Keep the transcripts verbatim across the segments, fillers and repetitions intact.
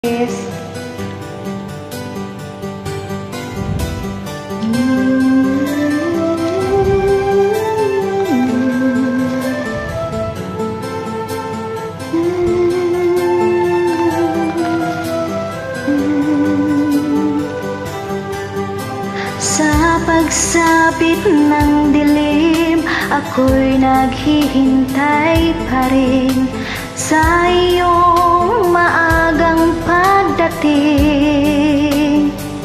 Sa pagsapit ng dilim, ako'y naghihintay pa rin sa iyong maagang pagdating.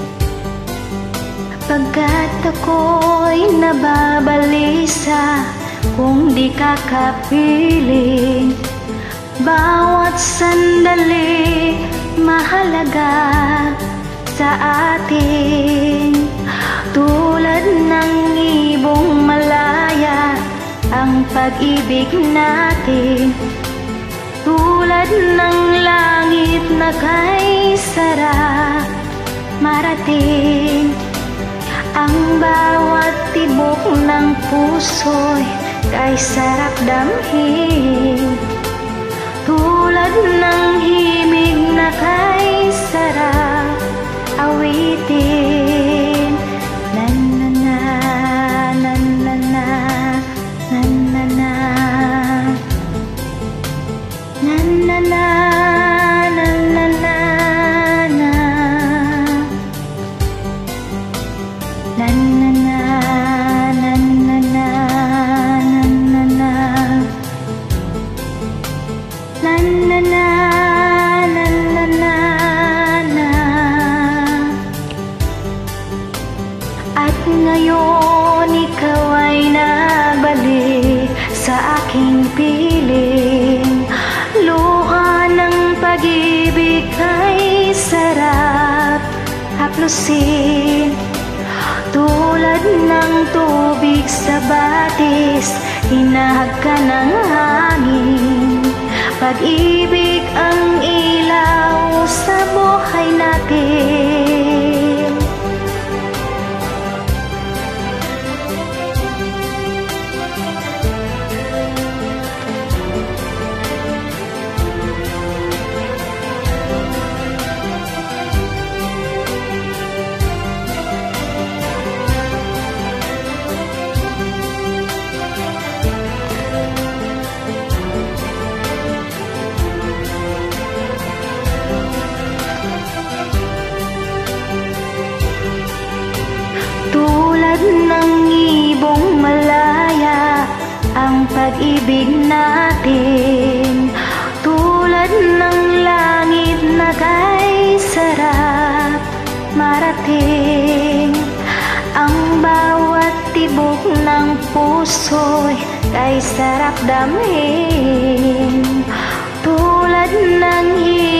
Pagkat ako'y nababalisa kung di ka kapiling. Bawat sandali mahalaga sa atin. Tulad ng ibong malaya ang pag-ibig natin. Tulad ng langit na kay sarap marating. Ang bawat tibok ng puso'y kay sarap damhin. Tulad ng himig na kay sarap awitin. At ngayon ikaw ay nagbalik sa aking piling. Luha ng pag-ibig ay sarap haplusin. Tulad ng tubig sa batis, hinahag ka ng hangin. Pag-ibig ang ilaw sa buhay natin. Tulad ng ibong malaya ang pag-ibig natin. Tulad ng langit na kay sarap marating. Ang bawat tibok ng puso'y kay sarap damhin. Tulad ng